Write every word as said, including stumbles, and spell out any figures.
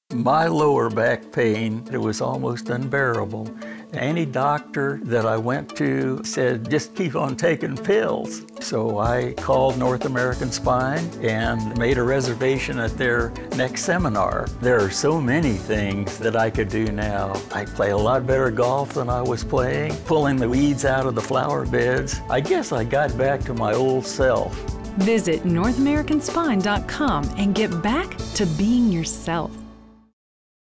My lower back pain, it was almost unbearable. Any doctor that I went to said, just keep on taking pills. So I called North American Spine and made a reservation at their next seminar. There are so many things that I could do now. I play a lot better golf than I was playing, pulling the weeds out of the flower beds. I guess I got back to my old self. Visit north american spine dot com and get back to being yourself.